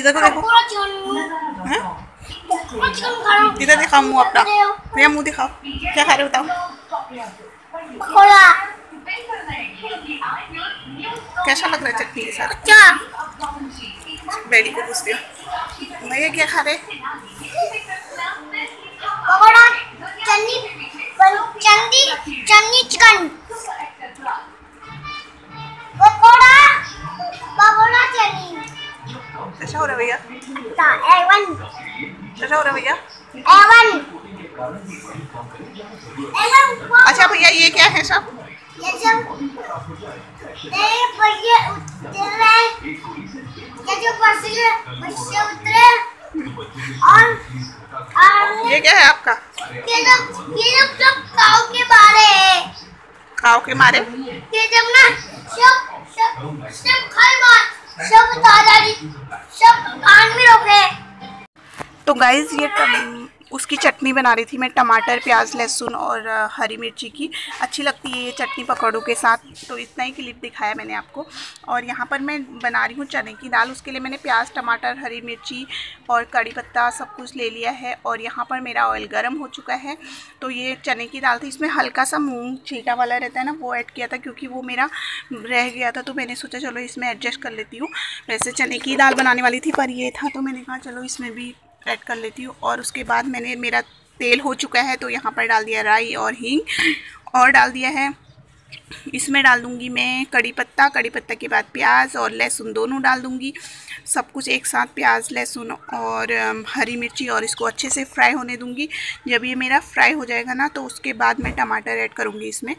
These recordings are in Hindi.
इधर को देखो, इधर दिखाओ मुँह अपना, भैया मुँह दिखाओ, क्या खा रहे हो बताओ। कैसा लग रहा है चटनी के साथ? बेटी को पूछती हूँ, भैया क्या खा रहे? पकोड़ा, चटनी चिकन, पकोड़ा चटनी। कैसा हो रहा है भैया? A1। कैसा हो रहा है भैया? A1। अच्छा भैया ये क्या है सब? ये सब भैया उतरे, ये जो बच्चे उतरे और ये क्या है आपका? ये लोग सब काऊ के मारे हैं। काऊ के मारे? ये जब ना सब खाई मार, सब दादाजी सब कान में रोके। तो गाइज ये उसकी चटनी बना रही थी मैं, टमाटर प्याज लहसुन और हरी मिर्ची की। अच्छी लगती है ये चटनी पकौड़ों के साथ। तो इतना ही क्लिप दिखाया मैंने आपको। और यहाँ पर मैं बना रही हूँ चने की दाल। उसके लिए मैंने प्याज टमाटर हरी मिर्ची और कड़ी पत्ता सब कुछ ले लिया है। और यहाँ पर मेरा ऑयल गर्म हो चुका है। तो ये चने की दाल थी, इसमें हल्का सा मूँग छीटा वाला रहता है ना, वो ऐड किया था क्योंकि वो मेरा रह गया था। तो मैंने सोचा चलो इसमें एडजस्ट कर लेती हूँ। वैसे चने की दाल बनाने वाली थी पर ये था तो मैंने कहा चलो इसमें भी ऐड कर लेती हूँ। और उसके बाद मेरा तेल हो चुका है तो यहाँ पर डाल दिया राई और हींग और डाल दिया है। इसमें डाल दूँगी मैं कड़ी पत्ता के बाद प्याज और लहसुन दोनों डाल दूँगी। सब कुछ एक साथ प्याज लहसुन और हरी मिर्ची, और इसको अच्छे से फ्राई होने दूँगी। जब ये मेरा फ्राई हो जाएगा ना तो उसके बाद मैं टमाटर ऐड करूँगी इसमें।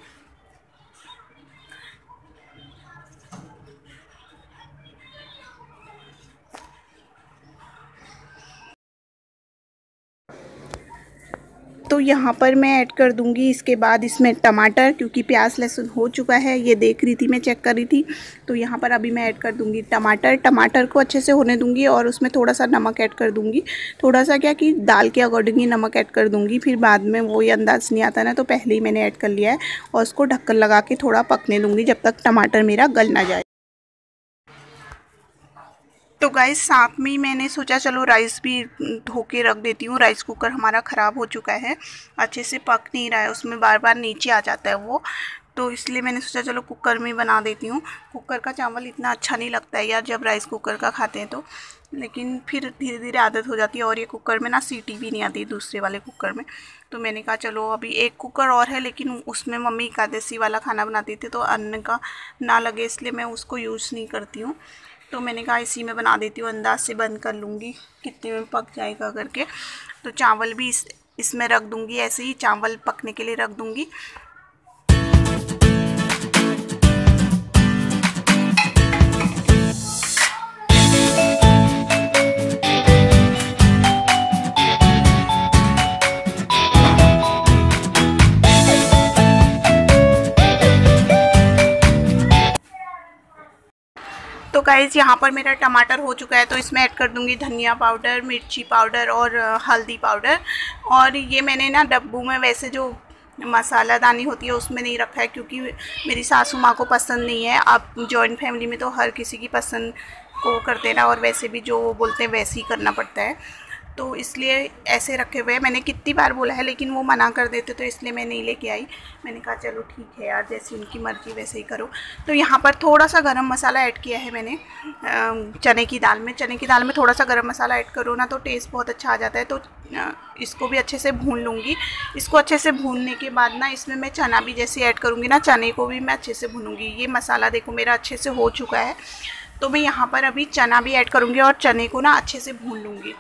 तो यहाँ पर मैं ऐड कर दूँगी इसके बाद इसमें टमाटर, क्योंकि प्याज लहसुन हो चुका है। ये देख रही थी मैं, चेक कर रही थी। तो यहाँ पर अभी मैं ऐड कर दूँगी टमाटर को अच्छे से होने दूँगी और उसमें थोड़ा सा नमक ऐड कर दूँगी। थोड़ा सा क्या कि दाल के अकॉर्डिंग ही नमक ऐड कर दूँगी, फिर बाद में वो ये अंदाज़ नहीं आता ना, तो पहले ही मैंने ऐड कर लिया है। और उसको ढक्कन लगा के थोड़ा पकने दूँगी जब तक टमाटर मेरा गल ना जाए। तो गाइस साथ में ही मैंने सोचा चलो राइस भी धो के रख देती हूँ। राइस कुकर हमारा ख़राब हो चुका है, अच्छे से पक नहीं रहा है, उसमें बार बार नीचे आ जाता है वो। तो इसलिए मैंने सोचा चलो कुकर में बना देती हूँ। कुकर का चावल इतना अच्छा नहीं लगता है यार जब राइस कुकर का खाते हैं तो, लेकिन फिर धीरे धीरे आदत हो जाती है। और ये कुकर में ना सीटी भी नहीं आती दूसरे वाले कुकर में। तो मैंने कहा चलो अभी एक कुकर और है, लेकिन उसमें मम्मी एकादशी वाला खाना बनाती थी तो अन्न का ना लगे, इसलिए मैं उसको यूज़ नहीं करती हूँ। तो मैंने कहा इसी में बना देती हूँ, अंदाज से बंद कर लूँगी कितने में पक जाएगा करके। तो चावल भी इसमें रख दूँगी, ऐसे ही चावल पकने के लिए रख दूँगी। तो गाइज़ यहाँ पर मेरा टमाटर हो चुका है तो इसमें ऐड कर दूँगी धनिया पाउडर, मिर्ची पाउडर और हल्दी पाउडर। और ये मैंने ना डब्बू में वैसे जो मसाला दानी होती है उसमें नहीं रखा है, क्योंकि मेरी सासू माँ को पसंद नहीं है। अब जॉइंट फैमिली में तो हर किसी की पसंद को करते ना, और वैसे भी जो बोलते हैं वैसे ही करना पड़ता है, तो इसलिए ऐसे रखे हुए हैं। मैंने कितनी बार बोला है लेकिन वो मना कर देते, तो इसलिए मैं नहीं लेके आई। मैंने कहा चलो ठीक है यार, जैसी उनकी मर्ज़ी वैसे ही करो। तो यहाँ पर थोड़ा सा गरम मसाला ऐड किया है मैंने चने की दाल में थोड़ा सा गरम मसाला ऐड करो ना तो टेस्ट बहुत अच्छा आ जाता है। तो इसको भी अच्छे से भून लूँगी। इसको अच्छे से भूनने के बाद ना इसमें मैं चना भी जैसे ऐड करूँगी ना, चने को भी मैं अच्छे से भूनूँगी। ये मसाला देखो मेरा अच्छे से हो चुका है, तो मैं यहाँ पर अभी चना भी ऐड करूँगी और चने को ना अच्छे से भून लूँगी।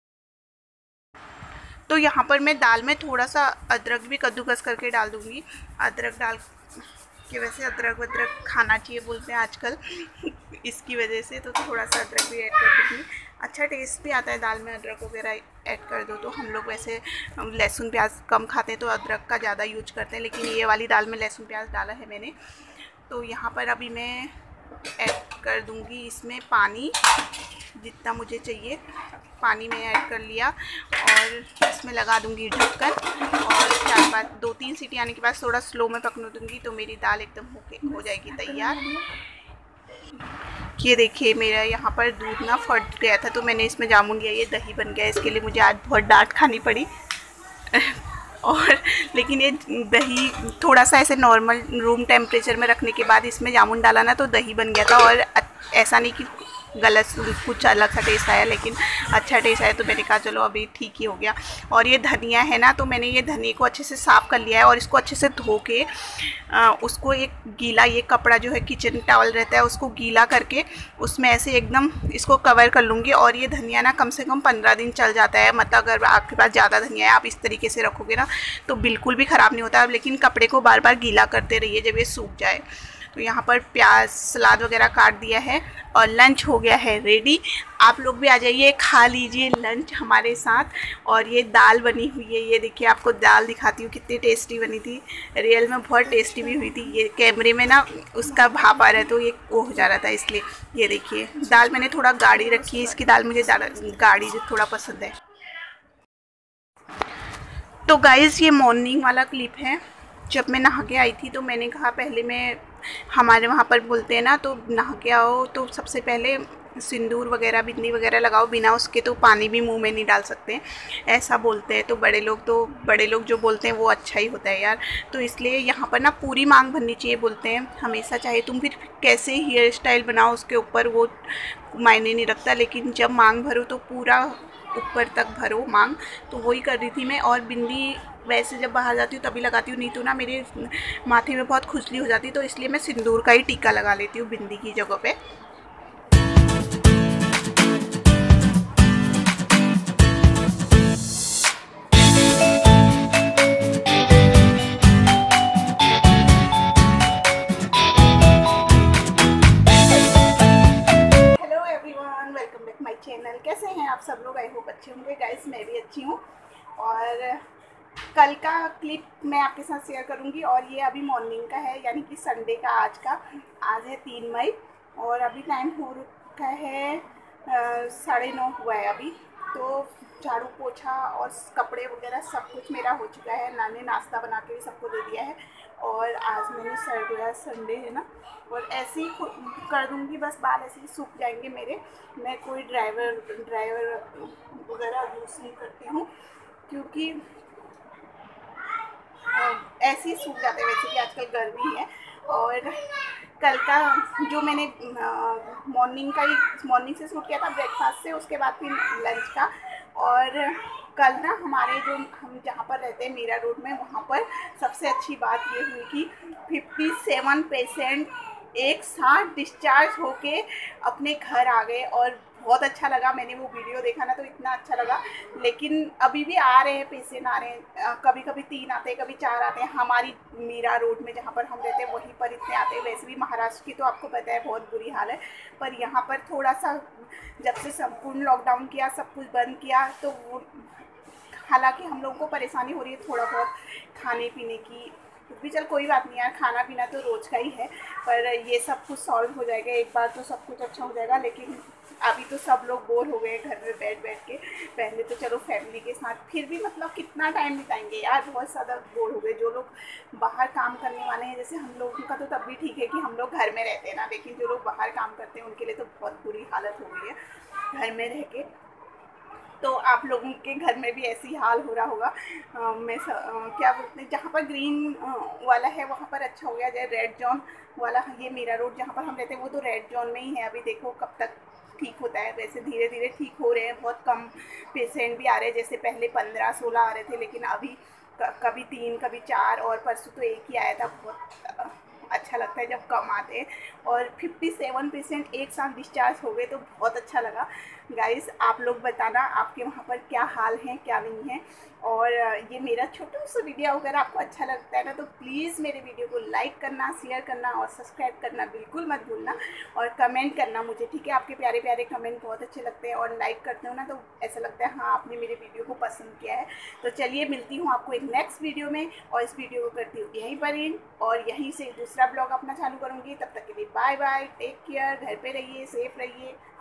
तो यहाँ पर मैं दाल में थोड़ा सा अदरक भी कद्दूकस करके डाल दूँगी। अदरक डाल के, वैसे अदरक खाना चाहिए बोलते हैं आजकल इसकी वजह से, तो थोड़ा सा अदरक भी ऐड कर दूँगी। अच्छा टेस्ट भी आता है दाल में, अदरक वगैरह ऐड कर दो तो। हम लोग वैसे लहसुन प्याज कम खाते हैं तो अदरक का ज़्यादा यूज करते हैं, लेकिन ये वाली दाल में लहसुन प्याज डाला है मैंने। तो यहाँ पर अभी मैं ऐड कर दूँगी इसमें पानी, जितना मुझे चाहिए पानी मैं ऐड कर लिया। और इसमें लगा दूँगी ढक्कन और 2-3 सीटी आने के बाद थोड़ा स्लो में पकने दूँगी, तो मेरी दाल एकदम हो जाएगी तैयार। ये देखिए मेरा यहाँ पर दूध ना फट गया था तो मैंने इसमें जामुन दिया, ये दही बन गया। इसके लिए मुझे आज बहुत डांट खानी पड़ी और लेकिन ये दही थोड़ा सा ऐसे नॉर्मल रूम टेम्परेचर में रखने के बाद इसमें जामुन डाला ना तो दही बन गया था। और ऐसा नहीं कि गलत कुछ अलग सा टेस्ट आया, लेकिन अच्छा टेस्ट आया तो मैंने कहा चलो अभी ठीक ही हो गया। और ये धनिया है ना, तो मैंने ये धनिया को अच्छे से साफ़ कर लिया है और इसको अच्छे से धो के उसको एक गीला ये कपड़ा जो है किचन टॉवल रहता है उसको गीला करके उसमें ऐसे एकदम इसको कवर कर लूँगी। और ये धनिया ना कम से कम 15 दिन चल जाता है। मतलब अगर आपके पास ज़्यादा धनिया है आप इस तरीके से रखोगे ना तो बिल्कुल भी ख़राब नहीं होता। लेकिन कपड़े को बार बार गीला करते रहिए जब ये सूख जाए। तो यहाँ पर प्याज सलाद वगैरह काट दिया है और लंच हो गया है रेडी। आप लोग भी आ जाइए, खा लीजिए लंच हमारे साथ। और ये दाल बनी हुई है, ये देखिए आपको दाल दिखाती हूँ कितनी टेस्टी बनी थी। रियल में बहुत टेस्टी भी हुई थी। ये कैमरे में ना उसका भाप आ रहा है तो ये वो हो जा रहा था इसलिए। ये देखिए दाल मैंने थोड़ा गाढ़ी रखी है, इसकी दाल मुझे गाढ़ी थोड़ा पसंद है। तो गाइज़ ये मॉर्निंग वाला क्लिप है। जब मैं नहा के आई थी तो मैंने कहा पहले मैं हमारे वहाँ पर बोलते हैं ना, तो नहा के आओ तो सबसे पहले सिंदूर वगैरह बिंदी वगैरह लगाओ, बिना उसके तो पानी भी मुंह में नहीं डाल सकते, ऐसा बोलते हैं। तो बड़े लोग जो बोलते हैं वो अच्छा ही होता है यार। तो इसलिए यहाँ पर ना पूरी मांग भरनी चाहिए बोलते हैं हमेशा, चाहे तुम फिर कैसे हेयर स्टाइल बनाओ उसके ऊपर वो मायने नहीं रखता, लेकिन जब मांग भरो तो पूरा ऊपर तक भरो मांग। तो वही कर रही थी मैं। और बिंदी वैसे जब बाहर जाती हूँ तभी लगाती हूँ, नहीं तो ना मेरे माथे में बहुत खुजली हो जाती है, तो इसलिए मैं सिंदूर का ही टीका लगा लेती हूँ बिंदी की जगह पे। Hello everyone, welcome back my channel. कैसे हैं आप सब लोग? आई होप अच्छे होंगे गाइस, मैं भी अच्छी हूँ। और कल का क्लिप मैं आपके साथ शेयर करूंगी। और ये अभी मॉर्निंग का है, यानी कि संडे का आज का। आज है 3 मई और अभी टाइम हो रखा है 9:30 हुआ है अभी। तो झाड़ू पोछा और कपड़े वगैरह सब कुछ मेरा हो चुका है। मैंने नाश्ता बना के भी सबको दे दिया है। और आज मैंने सर धोया, संडे है ना, और ऐसे ही कर दूँगी, बस बाल ऐसे ही सूख जाएंगे मेरे। मैं कोई ड्राइवर वगैरह यूज़ नहीं करती हूँ क्योंकि ऐसे ही सूख जाते हैं। वैसे भी आजकल गर्मी है। और कल का जो मैंने मॉर्निंग से शूट किया था ब्रेकफास्ट से, उसके बाद फिर लंच का। और कल ना हमारे जो हम जहाँ पर रहते हैं मीरा रोड में, वहाँ पर सबसे अच्छी बात ये हुई कि 57 पेशेंट एक साथ डिस्चार्ज होके अपने घर आ गए। और बहुत अच्छा लगा, मैंने वो वीडियो देखा ना तो इतना अच्छा लगा। लेकिन अभी भी आ रहे हैं पेशेंट, आ रहे हैं, कभी कभी 3 आते हैं, कभी 4 आते हैं। हमारी मीरा रोड में जहाँ पर हम रहते हैं वहीं पर इतने आते हैं। वैसे भी महाराष्ट्र की तो आपको पता है बहुत बुरी हाल है, पर यहाँ पर थोड़ा सा जब से संपूर्ण लॉकडाउन किया, सब कुछ बंद किया, तो वो हालांकि हम लोगों को परेशानी हो रही है थोड़ा बहुत खाने पीने की, भी चल कोई बात नहीं यार, खाना पीना तो रोज़ का ही है। पर ये सब कुछ सॉल्व हो जाएगा एक बार, तो सब कुछ अच्छा हो जाएगा। लेकिन अभी तो सब लोग बोर हो गए घर में बैठ के। पहले तो चलो फैमिली के साथ फिर भी मतलब कितना टाइम बिताएंगे यार, बहुत ज़्यादा बोर हो गए। जो लोग बाहर काम करने वाले हैं, जैसे हम लोगों का तो तब भी ठीक है कि हम लोग घर में रहते हैं ना, लेकिन जो लोग बाहर काम करते हैं उनके लिए तो बहुत बुरी हालत हो गई है घर में रह के। तो आप लोगों के घर में भी ऐसी हाल हो रहा होगा। क्या बोलते हैं, जहाँ पर ग्रीन वाला है वहाँ पर अच्छा हो गया, जैसे रेड जोन वाला, ये मीरा रोड जहाँ पर हम रहते हैं वो तो रेड जोन में ही है। अभी देखो कब तक ठीक होता है। वैसे धीरे धीरे ठीक हो रहे हैं, बहुत कम पेशेंट भी आ रहे हैं। जैसे पहले 15-16 आ रहे थे, लेकिन अभी कभी 3 कभी 4, और परसों तो 1 ही आया था। बहुत अच्छा लगता है जब कम आते हैं। और 57 पेशेंट एक साथ डिस्चार्ज हो गए तो बहुत अच्छा लगा। गाइस आप लोग बताना आपके वहाँ पर क्या हाल है क्या नहीं है। और ये मेरा छोटा सा वीडियो अगर आपको अच्छा लगता है ना तो प्लीज़ मेरे वीडियो को लाइक करना, शेयर करना और सब्सक्राइब करना बिल्कुल मत भूलना। और कमेंट करना मुझे, ठीक है? आपके प्यारे प्यारे कमेंट बहुत अच्छे लगते हैं। और लाइक करते हो ना तो ऐसा लगता है हाँ आपने मेरे वीडियो को पसंद किया है। तो चलिए मिलती हूँ आपको एक नेक्स्ट वीडियो में, और इस वीडियो को करती हूँ यहीं पर एंड, और यहीं से दूसरा ब्लॉग अपना चालू करूँगी। तब तक के लिए बाय बाय, टेक केयर, घर पे रहिए, सेफ रहिए।